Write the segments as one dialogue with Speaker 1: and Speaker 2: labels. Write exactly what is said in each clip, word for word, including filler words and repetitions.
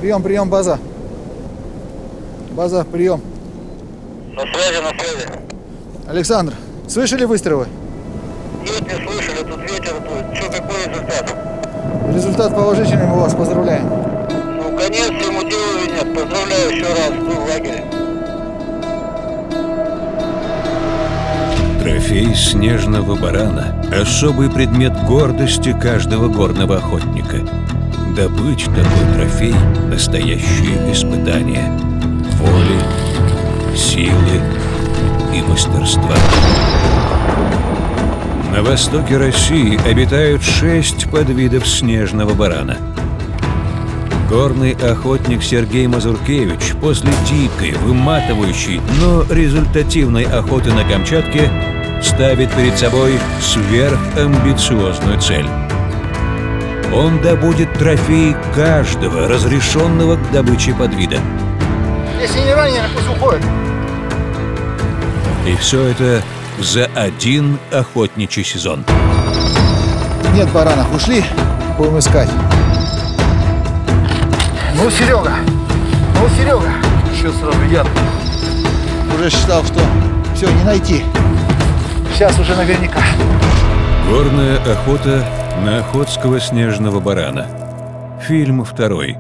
Speaker 1: Прием, прием, база. База, прием.
Speaker 2: На связи, на связи.
Speaker 1: Александр, слышали выстрелы?
Speaker 2: Нет, не слышали, тут ветер дует. Что, какой результат?
Speaker 1: Результат положительный, мы вас поздравляем.
Speaker 2: Ну, конец всему делу или нет? Поздравляю еще раз, вы в лагере.
Speaker 3: Трофей снежного барана – особый предмет гордости каждого горного охотника. Добыть такой трофей – настоящее испытание воли, силы и мастерства. На востоке России обитают шесть подвидов снежного барана. Горный охотник Сергей Мазуркевич после дикой, выматывающей, но результативной охоты на Камчатке ставит перед собой сверхамбициозную цель. Он добудет трофей каждого разрешенного к добыче подвида.
Speaker 1: Если не ранены, пусть уходят.
Speaker 3: И все это за один охотничий сезон.
Speaker 1: Нет баранов, ушли, будем искать. Ну, Серега, ну, Серега. Еще сразу я уже считал, что все, не найти. Сейчас уже наверняка.
Speaker 3: Горная охота на охотского снежного барана. Фильм второй.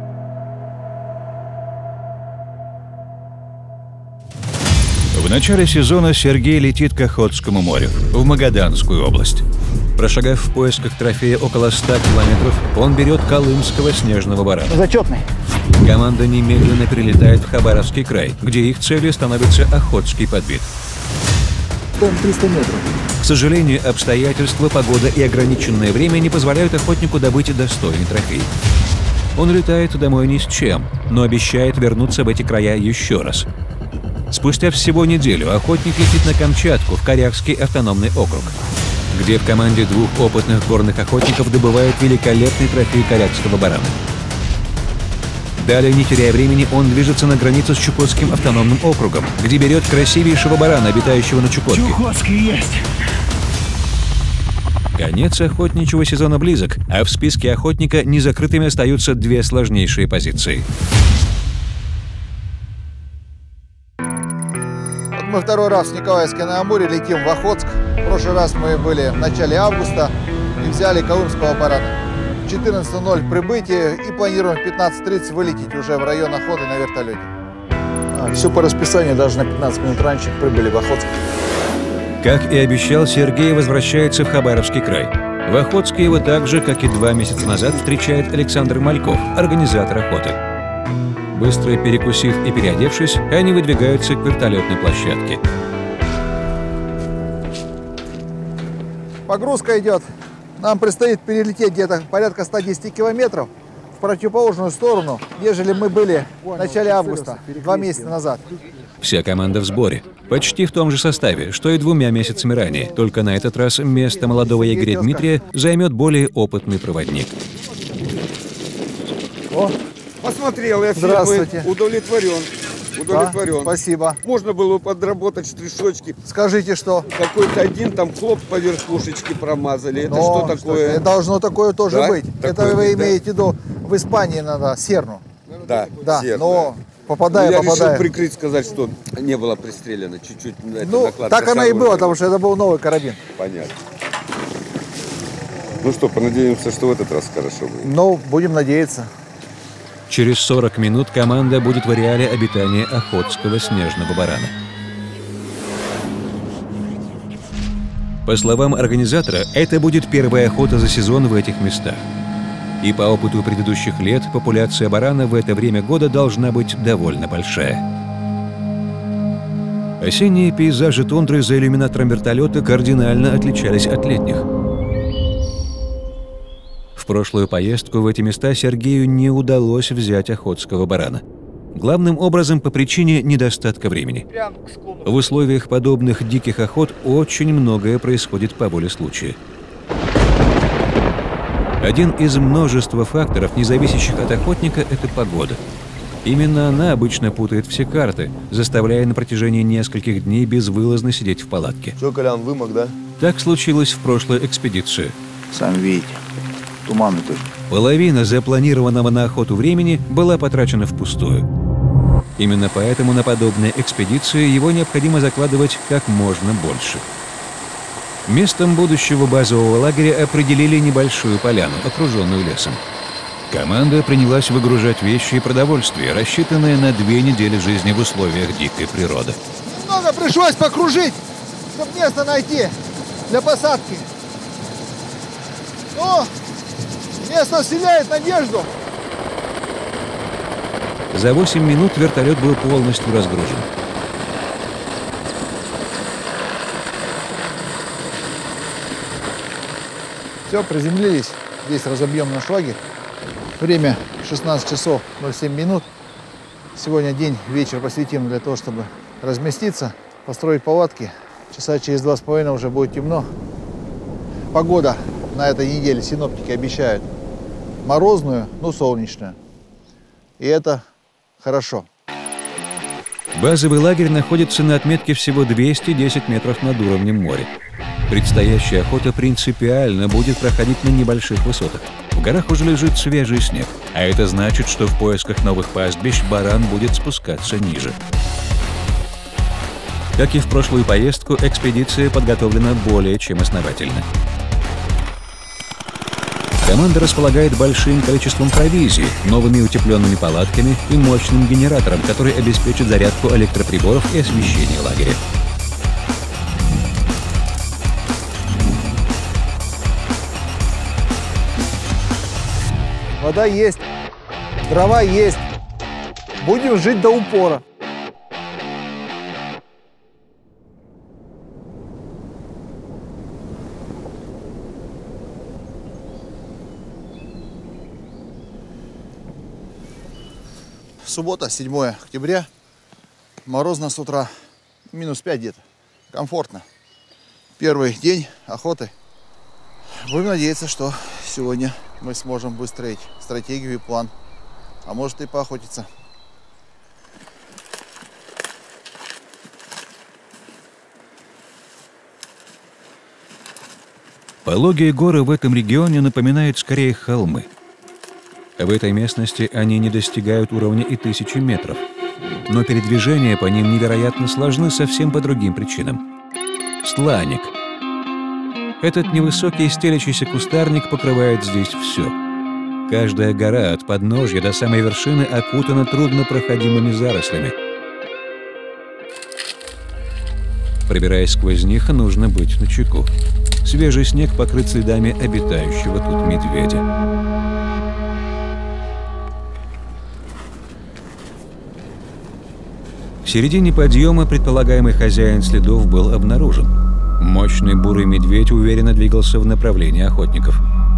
Speaker 3: В начале сезона Сергей летит к Охотскому морю, в Магаданскую область. Прошагав в поисках трофея около ста километров, он берет колымского снежного барана.
Speaker 1: Зачетный.
Speaker 3: Команда немедленно перелетает в Хабаровский край, где их целью становится охотский подвид.
Speaker 1: Там триста метров.
Speaker 3: К сожалению, обстоятельства, погода и ограниченное время не позволяют охотнику добыть достойный трофей. Он летает домой ни с чем, но обещает вернуться в эти края еще раз. Спустя всего неделю охотник летит на Камчатку, в Корякский автономный округ, где в команде двух опытных горных охотников добывают великолепный трофей корякского барана. Далее, не теряя времени, он движется на границу с Чукотским автономным округом, где берет красивейшего барана, обитающего на Чукотке.
Speaker 4: Чукотский есть!
Speaker 3: Конец охотничьего сезона близок, а в списке охотника незакрытыми остаются две сложнейшие позиции.
Speaker 1: Мы второй раз в Николаевске на Амуре летим в Охотск. В прошлый раз мы были в начале августа и взяли колымского барана. четырнадцатое ноль прибытие и планируем в пятнадцать тридцать вылететь уже в район охоты на вертолете. А, все по расписанию, даже на пятнадцать минут раньше прибыли в Охотск.
Speaker 3: Как и обещал, Сергей возвращается в Хабаровский край. В Охотске его так же, как и два месяца назад, встречает Александр Мальков, организатор охоты. Быстро перекусив и переодевшись, они выдвигаются к вертолетной площадке.
Speaker 1: Погрузка идет. Нам предстоит перелететь где-то порядка ста десяти километров в противоположную сторону, нежели мы были в начале августа, два месяца назад.
Speaker 3: Вся команда в сборе. Почти в том же составе, что и двумя месяцами ранее. Только на этот раз место молодого егеря Дмитрия займет более опытный проводник.
Speaker 1: О,
Speaker 5: посмотрел, я
Speaker 1: здравствуйте.
Speaker 5: Удовлетворен. Удовлетворен.
Speaker 1: Да, спасибо.
Speaker 5: Можно было подработать штришочки.
Speaker 1: Скажите, что?
Speaker 5: Какой-то один там хлоп по верхушечке промазали. Это
Speaker 1: Но,
Speaker 5: что такое?
Speaker 1: Что, должно такое тоже
Speaker 5: да?
Speaker 1: быть.
Speaker 5: Такое
Speaker 1: это вы
Speaker 5: быть,
Speaker 1: имеете в
Speaker 5: да?
Speaker 1: виду в Испании надо серну.
Speaker 5: Да,
Speaker 1: да.
Speaker 5: серна.
Speaker 1: Но попадая,
Speaker 5: ну, я
Speaker 1: попадая.
Speaker 5: решил прикрыть, сказать, что не было пристрелено. Чуть-чуть.
Speaker 1: Ну, так оно и было, потому что это был новый карабин.
Speaker 5: Понятно. Ну что, понадеемся, что в этот раз хорошо будет.
Speaker 1: Ну, будем надеяться.
Speaker 3: Через сорок минут команда будет в ареале обитания охотского снежного барана. По словам организатора, это будет первая охота за сезон в этих местах. И по опыту предыдущих лет популяция барана в это время года должна быть довольно большая. Осенние пейзажи тундры за иллюминатором вертолета кардинально отличались от летних. В прошлую поездку в эти места Сергею не удалось взять охотского барана. Главным образом по причине недостатка времени. В условиях подобных диких охот очень многое происходит по воле случая. Один из множества факторов, не зависящих от охотника, это погода. Именно она обычно путает все карты, заставляя на протяжении нескольких дней безвылазно сидеть в палатке.
Speaker 6: Че, Колян, вымок, да?
Speaker 3: Так случилось в прошлой экспедиции.
Speaker 1: Сам видите. Туманный точно.
Speaker 3: Половина запланированного на охоту времени была потрачена впустую. Именно поэтому на подобные экспедиции его необходимо закладывать как можно больше. Местом будущего базового лагеря определили небольшую поляну, окруженную лесом. Команда принялась выгружать вещи и продовольствие, рассчитанные на две недели жизни в условиях дикой природы.
Speaker 1: Немного пришлось покружить, чтобы место найти для посадки. Но место вселяет надежду.
Speaker 3: За восемь минут вертолет был полностью разгружен.
Speaker 1: Все, приземлились. Здесь разобьем наш лагерь. Время шестнадцать часов ноль семь минут. Сегодня день, вечер посвятим для того, чтобы разместиться, построить палатки. Часа через два с половиной уже будет темно. Погода на этой неделе синоптики обещают морозную, но солнечную. И это хорошо.
Speaker 3: Базовый лагерь находится на отметке всего двести десять метров над уровнем моря. Предстоящая охота принципиально будет проходить на небольших высотах. В горах уже лежит свежий снег, а это значит, что в поисках новых пастбищ баран будет спускаться ниже. Как и в прошлую поездку, экспедиция подготовлена более чем основательно. Команда располагает большим количеством провизии, новыми утепленными палатками и мощным генератором, который обеспечит зарядку электроприборов и освещение лагеря.
Speaker 1: Вода есть, дрова есть. Будем жить до упора. Суббота, седьмое октября. Морозно с утра. минус пять где-то. Комфортно. Первый день охоты. Будем надеяться, что сегодня мы сможем выстроить стратегию и план. А может и поохотиться.
Speaker 3: Пологие горы в этом регионе напоминают скорее холмы. В этой местности они не достигают уровня и тысячи метров. Но передвижения по ним невероятно сложны совсем по другим причинам. Стланник. Этот невысокий стелящийся кустарник покрывает здесь все. Каждая гора от подножья до самой вершины окутана труднопроходимыми зарослями. Пробираясь сквозь них, нужно быть начеку. Свежий снег покрыт следами обитающего тут медведя. В середине подъема предполагаемый хозяин следов был обнаружен. Мощный бурый медведь уверенно двигался в направлении охотников.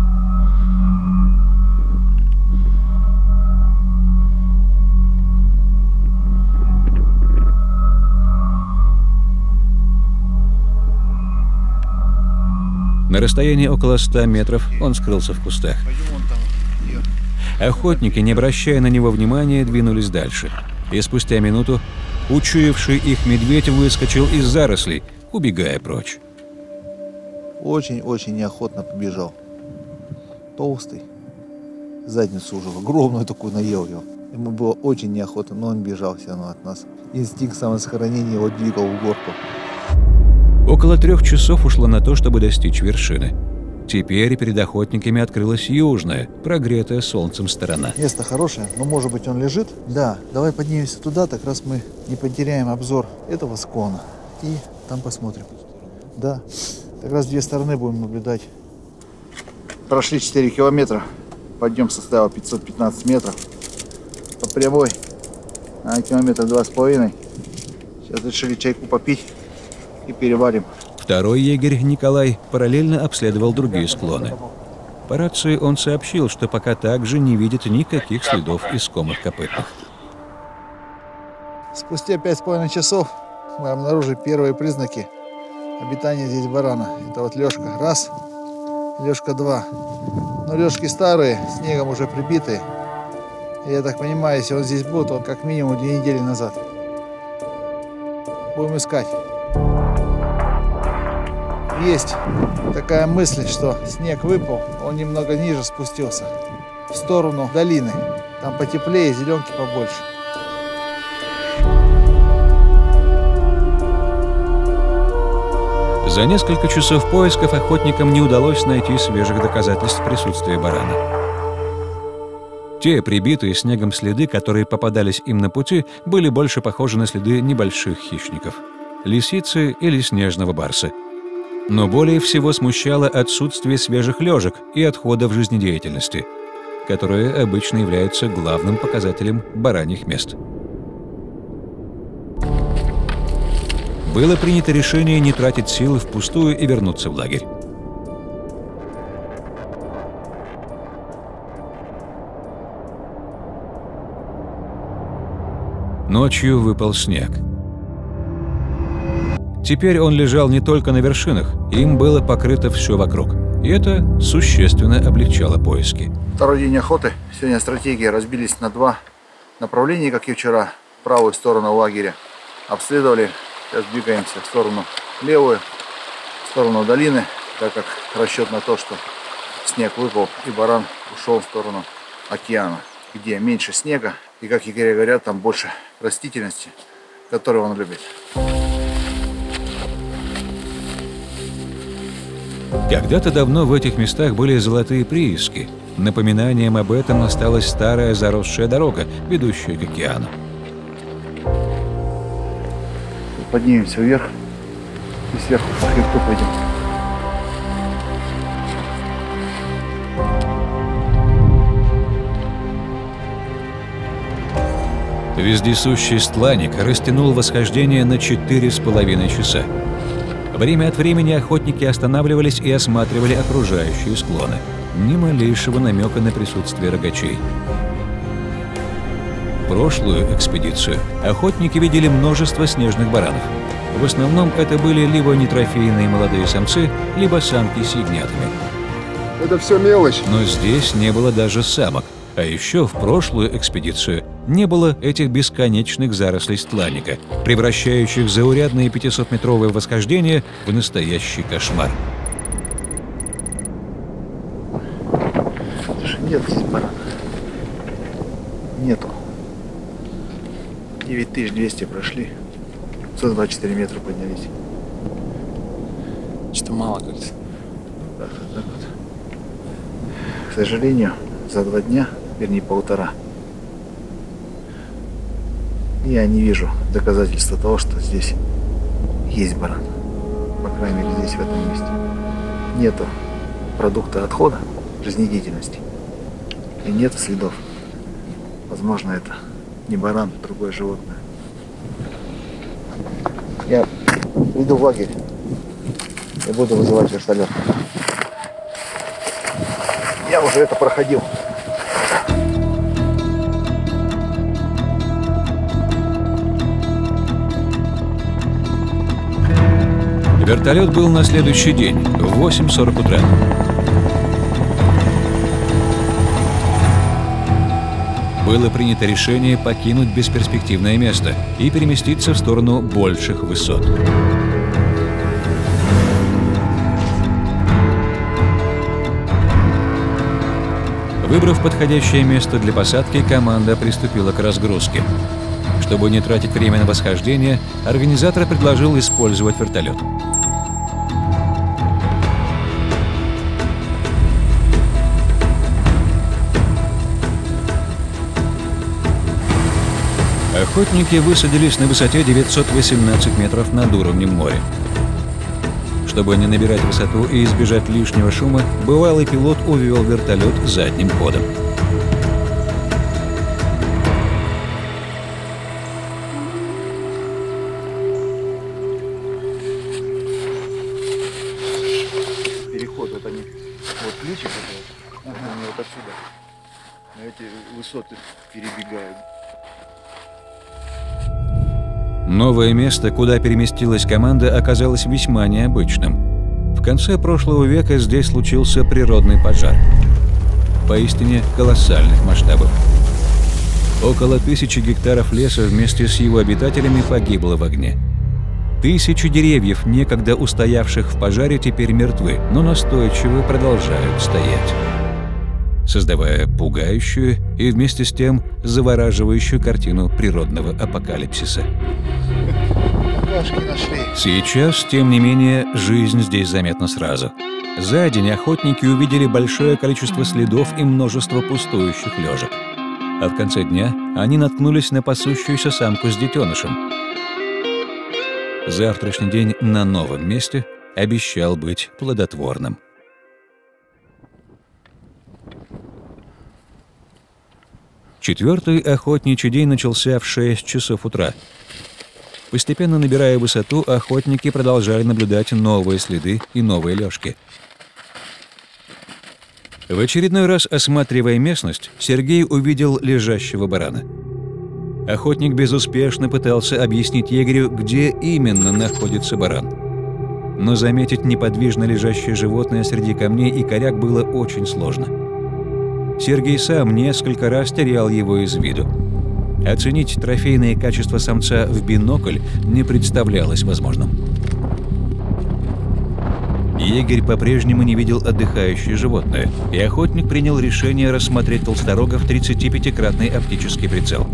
Speaker 3: На расстоянии около ста метров он скрылся в кустах. Охотники, не обращая на него внимания, двинулись дальше. И спустя минуту учуявший их медведь выскочил из зарослей, убегая прочь.
Speaker 1: Очень-очень неохотно побежал. Толстый. Задницу уже огромную такую наел его. Ему было очень неохотно, но он бежал все равно от нас. Инстинкт самосохранения его двигал в горку.
Speaker 3: Около трех часов ушло на то, чтобы достичь вершины. Теперь перед охотниками открылась южная, прогретая солнцем сторона.
Speaker 1: Место хорошее, но может быть он лежит? Да, давай поднимемся туда, так раз мы не потеряем обзор этого склона. И там посмотрим. Да, так раз две стороны будем наблюдать. Прошли четыре километра. Подъем составил пятьсот пятнадцать метров. По прямой на километр два с половиной. Сейчас решили чайку попить и переварим.
Speaker 3: Второй егерь, Николай, параллельно обследовал другие склоны. По рации он сообщил, что пока также не видит никаких следов искомых копытных.
Speaker 1: Спустя пять с половиной часов мы обнаружили первые признаки обитания здесь барана. Это вот лёжка раз, лёжка два. Но лёжки старые, снегом уже прибитые. И я так понимаю, если он здесь был, то как минимум две недели назад. Будем искать. Есть такая мысль, что снег выпал, он немного ниже спустился, в сторону долины. Там потеплее, зеленки побольше.
Speaker 3: За несколько часов поисков охотникам не удалось найти свежих доказательств присутствия барана. Те прибитые снегом следы, которые попадались им на пути, были больше похожи на следы небольших хищников – лисицы или снежного барса. Но более всего смущало отсутствие свежих лежек и отходов жизнедеятельности, которые обычно являются главным показателем бараньих мест. Было принято решение не тратить силы впустую и вернуться в лагерь. Ночью выпал снег. Теперь он лежал не только на вершинах, им было покрыто все вокруг. И это существенно облегчало поиски.
Speaker 1: Второй день охоты. Сегодня стратегии разбились на два направления, как и вчера. Правую сторону лагеря обследовали. Сейчас двигаемся в сторону левую, в сторону долины, так как расчет на то, что снег выпал и баран ушел в сторону океана, где меньше снега и, как егеря говорят, там больше растительности, которую он любит.
Speaker 3: Когда-то давно в этих местах были золотые прииски. Напоминанием об этом осталась старая заросшая дорога, ведущая к океану.
Speaker 1: Поднимемся вверх и сверху по хребту пойдем.
Speaker 3: Вездесущий стланник растянул восхождение на четыре с половиной часа. Время от времени охотники останавливались и осматривали окружающие склоны. Ни малейшего намека на присутствие рогачей. Прошлую экспедицию охотники видели множество снежных баранов. В основном это были либо нетрофейные молодые самцы, либо самки с ягнятами.
Speaker 5: Это все мелочь.
Speaker 3: Но здесь не было даже самок. А еще в прошлую экспедицию не было этих бесконечных зарослей стланника, превращающих заурядное пятисотметровое восхождение в настоящий кошмар.
Speaker 1: Слушай, нет здесь барана. Нету. девять тысяч двести прошли. сто двадцать четыре метра поднялись.
Speaker 4: Что-то мало как-то.
Speaker 1: Так, так вот. К сожалению, за два дня, вернее полтора, я не вижу доказательства того, что здесь есть баран. По крайней мере, здесь, в этом месте. Нету продукта отхода жизнедеятельности. И нет следов. Возможно, это не баран, другое животное. Я иду в лагерь и буду вызывать вертолет. Я уже это проходил.
Speaker 3: Вертолет был на следующий день, в восемь сорок утра. Было принято решение покинуть бесперспективное место и переместиться в сторону больших высот. Выбрав подходящее место для посадки, команда приступила к разгрузке. Чтобы не тратить время на восхождение, организатор предложил использовать вертолет. Охотники высадились на высоте девятьсот восемнадцать метров над уровнем моря. Чтобы не набирать высоту и избежать лишнего шума, бывалый пилот увел вертолет задним ходом.
Speaker 1: Переход, вот они, вот ключик, ага. Они вот отсюда на эти высоты перебегают.
Speaker 3: Новое место, куда переместилась команда, оказалось весьма необычным. В конце прошлого века здесь случился природный пожар. Поистине колоссальных масштабов. Около тысячи гектаров леса вместе с его обитателями погибло в огне. Тысячи деревьев, некогда устоявших в пожаре, теперь мертвы, но настойчиво продолжают стоять, создавая пугающую и вместе с тем завораживающую картину природного апокалипсиса.
Speaker 1: Нашли.
Speaker 3: Сейчас, тем не менее, жизнь здесь заметна сразу. За день охотники увидели большое количество следов и множество пустующих лежек. А в конце дня они наткнулись на пасущуюся самку с детенышем. Завтрашний день на новом месте обещал быть плодотворным. Четвертый охотничий день начался в шесть часов утра. Постепенно набирая высоту, охотники продолжали наблюдать новые следы и новые лёжки. В очередной раз, осматривая местность, Сергей увидел лежащего барана. Охотник безуспешно пытался объяснить егерю, где именно находится баран. Но заметить неподвижно лежащее животное среди камней и коряк было очень сложно. Сергей сам несколько раз терял его из виду. Оценить трофейные качества самца в бинокль не представлялось возможным. Егерь по-прежнему не видел отдыхающее животное, и охотник принял решение рассмотреть толсторога в тридцатипятикратный оптический прицел.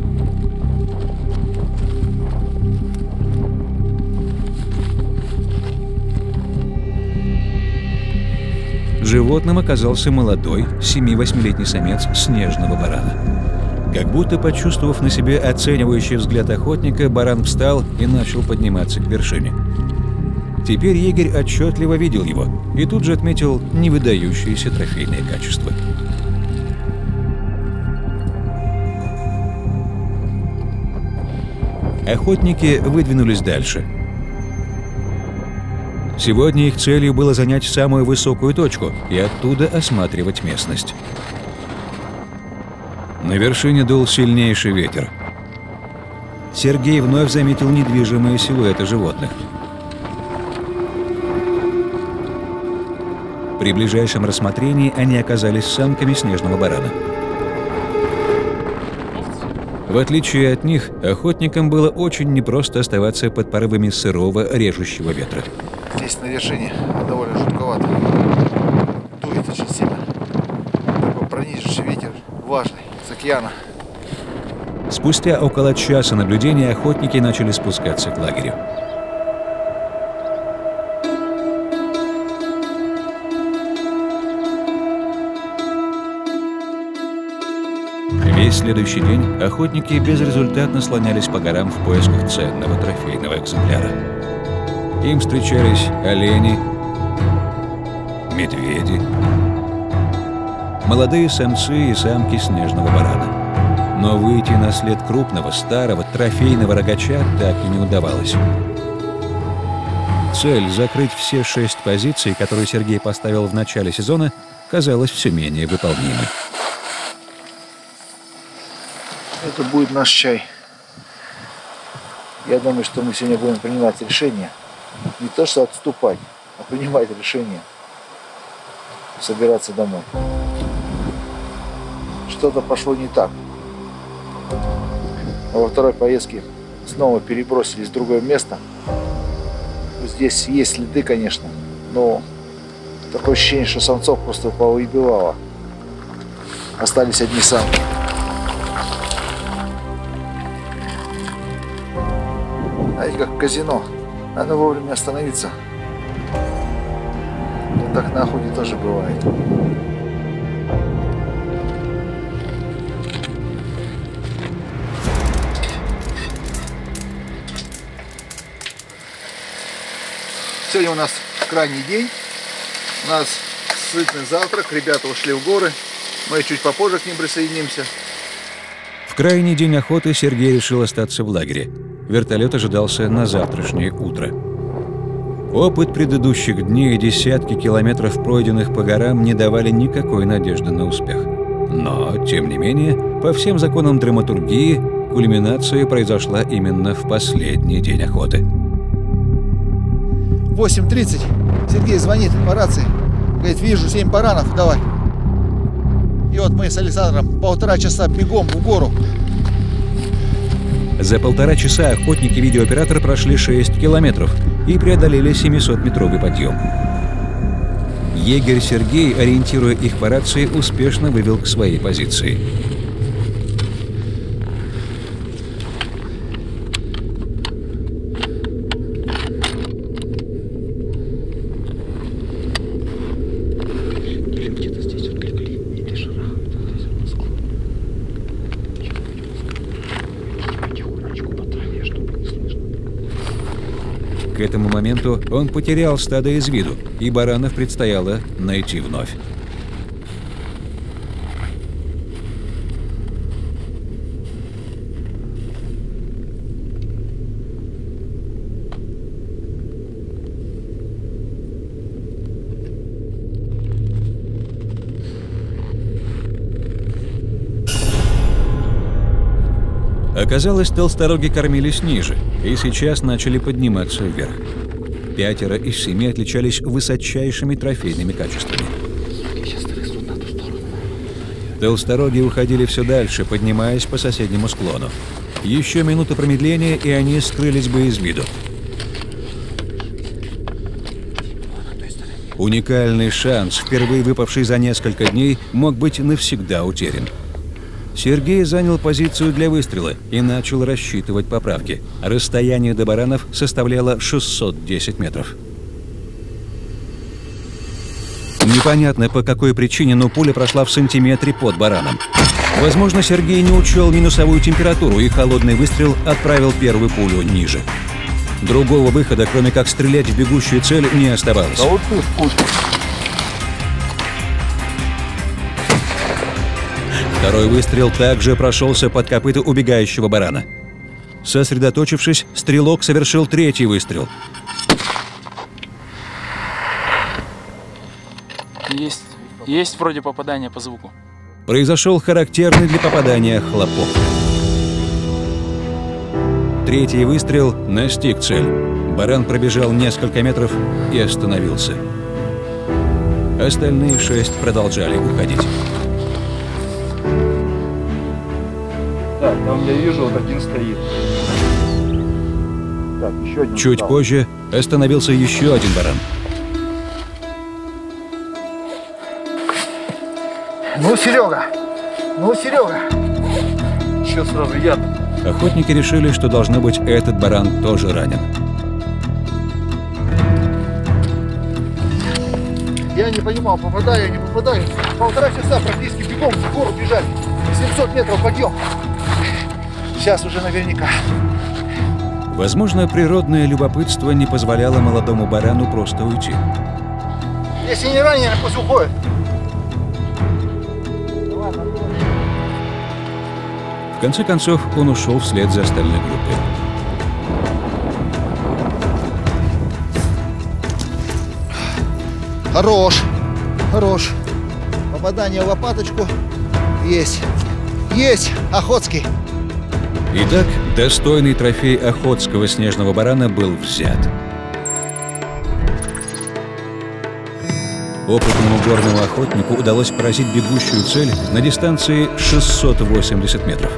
Speaker 3: Животным оказался молодой, семи-восьмилетний самец снежного барана. Как будто почувствовав на себе оценивающий взгляд охотника, баран встал и начал подниматься к вершине. Теперь егерь отчетливо видел его и тут же отметил невыдающиеся трофейные качества. Охотники выдвинулись дальше. Сегодня их целью было занять самую высокую точку и оттуда осматривать местность. На вершине дул сильнейший ветер. Сергей вновь заметил недвижимые силуэты животных. При ближайшем рассмотрении они оказались самками снежного барана. В отличие от них, охотникам было очень непросто оставаться под порывами сырого, режущего ветра.
Speaker 1: Здесь на вершине довольно жутковато. Дует очень сильно. Такой пронизывающий ветер, влажный, с океана.
Speaker 3: Спустя около часа наблюдения охотники начали спускаться к лагерю. Весь следующий день охотники безрезультатно слонялись по горам в поисках ценного трофейного экземпляра. Им встречались олени, медведи, молодые самцы и самки снежного барана. Но выйти на след крупного, старого, трофейного рогача так и не удавалось. Цель — закрыть все шесть позиций, которые Сергей поставил в начале сезона, казалась все менее выполнимой.
Speaker 1: Это будет наш чай. Я думаю, что мы сегодня будем принимать решение. Не то, что отступать, а принимать решение. Собираться домой. Что-то пошло не так. Во второй поездке снова перебросились в другое место. Здесь есть следы, конечно, но такое ощущение, что самцов просто повыбивало. Остались одни самки. Знаете, как в казино. Надо вовремя остановиться. Вот так на охоте тоже бывает. Сегодня у нас крайний день. У нас сытный завтрак. Ребята ушли в горы. Мы чуть попозже к ним присоединимся.
Speaker 3: В крайний день охоты Сергей решил остаться в лагере. Вертолет ожидался на завтрашнее утро. Опыт предыдущих дней и десятки километров, пройденных по горам, не давали никакой надежды на успех. Но, тем не менее, по всем законам драматургии, кульминация произошла именно в последний день охоты.
Speaker 1: восемь тридцать. Сергей звонит по рации. Говорит, вижу семь баранов, давай. И вот мы с Александром полтора часа бегом в гору.
Speaker 3: За полтора часа охотник и видеооператор прошли шесть километров и преодолели семисотметровый подъем. Егерь Сергей, ориентируя их по рации, успешно вывел к своей позиции. К этому моменту он потерял стадо из виду, и баранов предстояло найти вновь. Оказалось, толстороги кормились ниже и сейчас начали подниматься вверх. Пятеро из семи отличались высочайшими трофейными качествами. Толстороги уходили все дальше, поднимаясь по соседнему склону. Еще минута промедления, и они скрылись бы из виду. Уникальный шанс, впервые выпавший за несколько дней, мог быть навсегда утерян. Сергей занял позицию для выстрела и начал рассчитывать поправки. Расстояние до баранов составляло шестьсот десять метров. Непонятно по какой причине, но пуля прошла в сантиметре под бараном. Возможно, Сергей не учел минусовую температуру, и холодный выстрел отправил первую пулю ниже. Другого выхода, кроме как стрелять в бегущую цель, не оставалось. Второй выстрел также прошелся под копыта убегающего барана. Сосредоточившись, стрелок совершил третий выстрел.
Speaker 4: Есть, есть вроде попадание по звуку.
Speaker 3: Произошел характерный для попадания хлопок. Третий выстрел настиг цель. Баран пробежал несколько метров и остановился. Остальные шесть продолжали уходить.
Speaker 6: Так, там я вижу, вот один стоит. Так, еще один.
Speaker 3: Чуть
Speaker 6: стал.
Speaker 3: позже остановился еще один баран.
Speaker 1: Ну, Серега! Ну, Серега!
Speaker 6: Еще сразу яд.
Speaker 3: Охотники решили, что должно быть этот баран тоже ранен.
Speaker 1: Я не понимал, попадаю, не попадаю. Полтора часа практически бегом в гору бежать. семьсот метров подъем. Сейчас уже наверняка.
Speaker 3: Возможно, природное любопытство не позволяло молодому барану просто уйти.
Speaker 1: Если не ранен, пусть уходит.
Speaker 3: В конце концов, он ушел вслед за остальной группой.
Speaker 1: Хорош, хорош. Попадание в лопаточку. Есть. Есть, Охотский.
Speaker 3: Итак, достойный трофей охотского снежного барана был взят. Опытному горному охотнику удалось поразить бегущую цель на дистанции шестьсот восемьдесят метров.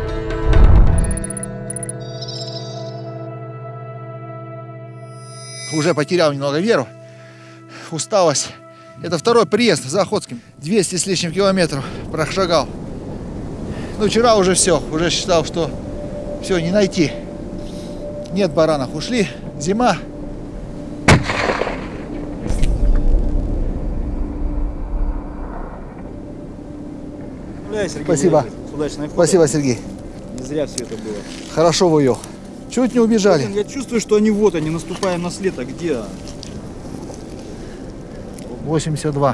Speaker 1: Уже потерял немного веру. Усталость. Это второй приезд за Охотским. двести с лишним километров прошагал. Ну, вчера уже все. Уже считал, что все, не найти. Нет баранов. Ушли. Зима.
Speaker 6: Бля, Сергей,
Speaker 1: Спасибо.
Speaker 6: удачной охоты.
Speaker 1: Спасибо, Сергей.
Speaker 6: Не зря все это было.
Speaker 1: Хорошо вывел. Чуть не убежали.
Speaker 6: Блин, я чувствую, что они вот, они наступаем на след, а где?
Speaker 1: восемьдесят два.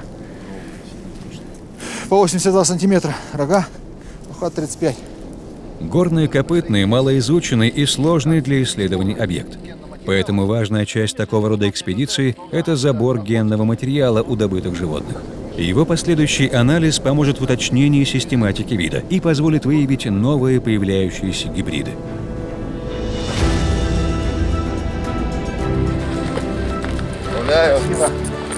Speaker 1: По восемьдесят два сантиметра. Рога. Ухат тридцать пять.
Speaker 3: Горные копытные, малоизученный и сложный для исследований объект. Поэтому важная часть такого рода экспедиции – это забор генного материала у добытых животных. Его последующий анализ поможет в уточнении систематики вида и позволит выявить новые появляющиеся гибриды.
Speaker 1: Спасибо.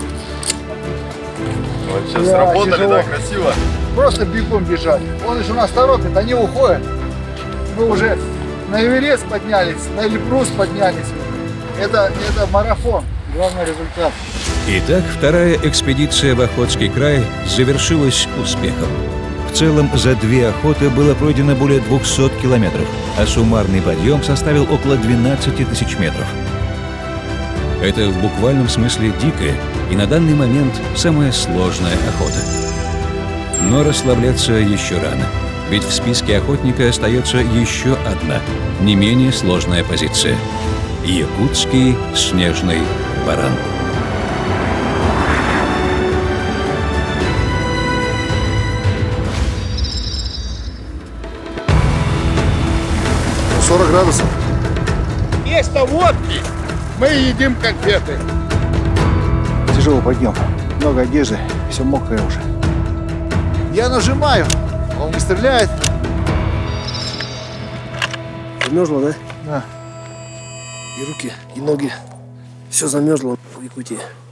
Speaker 7: Вообще
Speaker 1: Да,
Speaker 7: сработали,
Speaker 1: тяжело.
Speaker 7: да, красиво.
Speaker 1: Просто бегом бежали. Он еще нас торопит, они уходят. Мы уже на Эверест поднялись, на Эльбрус поднялись. Это, это марафон, главный результат.
Speaker 3: Итак, вторая экспедиция в Охотский край завершилась успехом. В целом, за две охоты было пройдено более двухсот километров, а суммарный подъем составил около двенадцати тысяч метров. Это в буквальном смысле дикая и на данный момент самая сложная охота. Но расслабляться еще рано, ведь в списке охотника остается еще одна, не менее сложная позиция – якутский снежный баран.
Speaker 1: сорок градусов.
Speaker 5: Вместо водки мы едим конфеты.
Speaker 1: Тяжелый подъем. Много одежды, все мокрое уже. Я нажимаю, он не стреляет.
Speaker 7: Замерзло, да?
Speaker 1: Да.
Speaker 7: И руки, и ноги. Все замерзло в Якутии.